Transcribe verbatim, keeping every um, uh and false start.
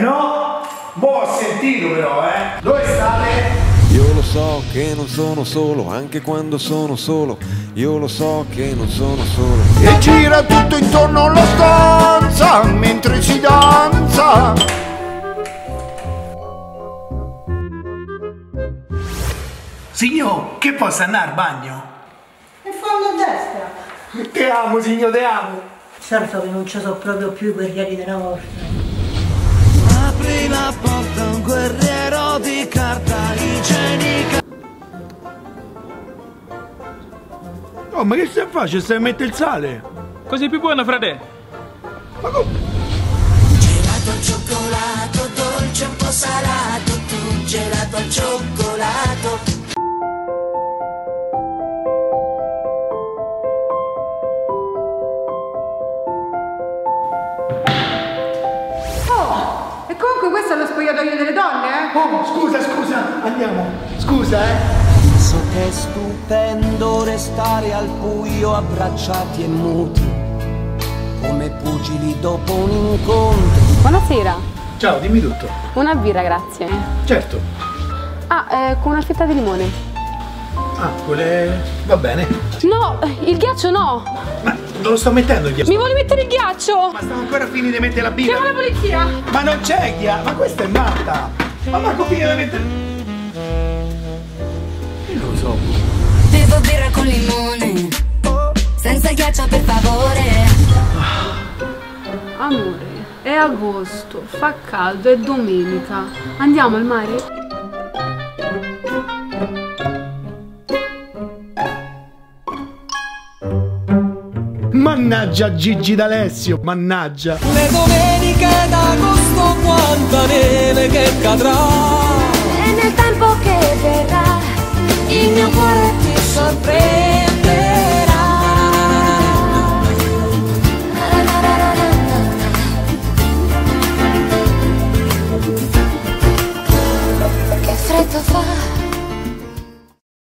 No? Boh, ho sentito però, eh. Dove state? Io lo so che non sono solo, anche quando sono solo. Io lo so che non sono solo. E gira tutto intorno alla stanza mentre si danza. Signor, che posso andare al bagno? In fondo a destra. Te amo, signor, te amo. Certo che non ci sono proprio più i guerrieri della morte. Apri la porta, un guerriero di carta igienica. Oh, ma che stai a fare? Ci stai a mettere il sale? Così più buono, frate. Ma come? Gelato al cioccolato, dolce un po' salato, tu gelato al cioccolato. E comunque questo è lo spogliatoio delle donne, eh? Oh, scusa, scusa, andiamo. Scusa, eh. So che è stupendo restare al buio abbracciati e muti, come pugili dopo un incontro. Buonasera. Ciao, dimmi tutto. Una birra, grazie. Certo. Ah, eh, con una fetta di limone. Ah, quelle... va bene. No, il ghiaccio no. Ma non lo sto mettendo il ghiaccio. Mi vuole mettere il ghiaccio? Ma stiamo ancora finendo di mettere la birra. Chiama la polizia. Ma non c'è ghiaccio. Ma questa è matta. Ma Marco finito di mettere... Io non lo so. Bevo birra con limone, senza ghiaccio per favore. Amore, è agosto, fa caldo, è domenica. Andiamo al mare? Mannaggia Gigi D'Alessio, mannaggia. Le domeniche d'agosto quanta neve che cadrà. E nel tempo che verrà, il mio cuore ti sorprenderà.